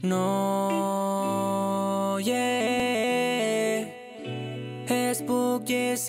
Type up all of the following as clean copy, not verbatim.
No, yeah, es Book, yes,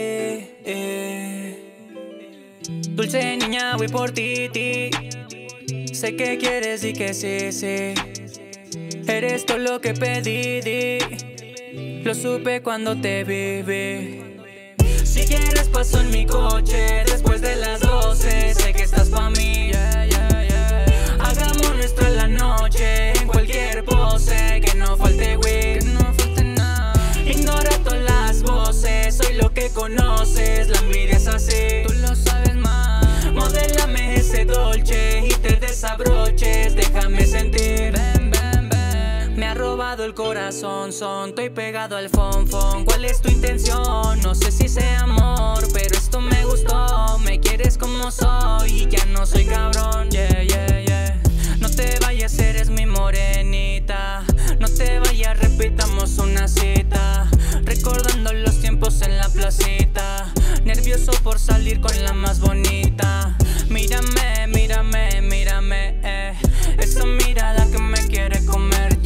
Dulce niña, voy por ti. Sé que quieres y que sí. Eres todo lo que pedí. Lo supe cuando te vi. Si quieres paso en mi coche después de las 12. Sé que estás pa' mí, Hagamos nuestra la noche en cualquier pose. Que no falte weed, Ignora todas las voces. Soy lo que conoces, la envidia es así. Tú lo sabes más. Modélame ese dolce y te desabroches. Déjame sentir. Me ha robado el corazón, estoy pegado al fonfon. ¿Cuál es tu intención? No sé si sea amor, pero esto me gustó. Me quieres como soy y ya no soy cabrón. Yeah. No te vayas, eres mi morenita. No te vayas, repitamos una cita. Recordando los tiempos en la placita. Nervioso por salir con la más bonita. Mírame, esa mirada que me quiere comer,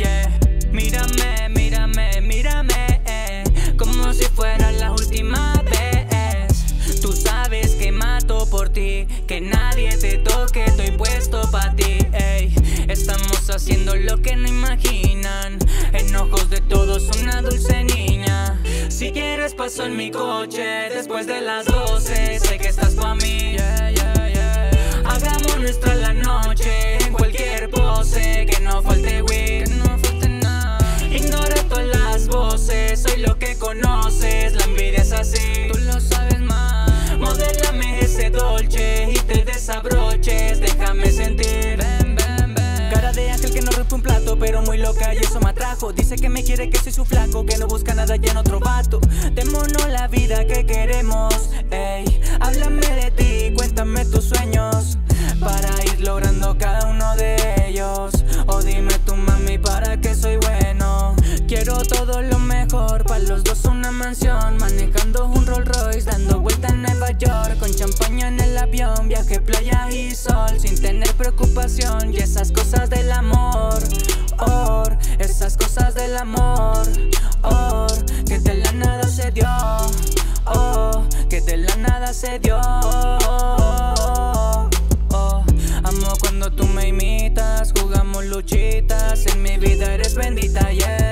Mírame, como si fuera la última vez. Tú sabes que mato por ti, que nadie te toque, estoy puesto pa' ti, Estamos haciendo lo que no imaginan. En ojos de todos una dulce niña. Si quieres paso en mi coche después de las 12. Sé que estás pa' mí, Hagamos nuestra la noche en cualquier pose. Que no falte weed, Ignora todas las voces. Soy lo que conoces, la envidia es así. Tú lo sabes más. Modélame ese dolce y te desabroches. Déjame sentir. Cara de ángel que no rompe un plato, pero muy loca y eso me atrajo. Dice que me quiere, que soy su flaco, que no busca nada ya en otro vato. Démonos la vida que queremos, Háblame de ti, cuéntame tus sueños, para ir logrando cada uno de ellos. O dime tu mami para que soy bueno. Quiero todo lo mejor, pa' los dos una mansión. Manejando un Rolls Royce, dando vuelta en Nueva York. Con champaña en el avión, viaje, playa y sol. Sin tener preocupación, y esas cosas del amor, esas cosas del amor, que de la nada se dio, que de la nada se dio. Amo cuando tú me imitas, jugamos luchitas. En mi vida eres bendita,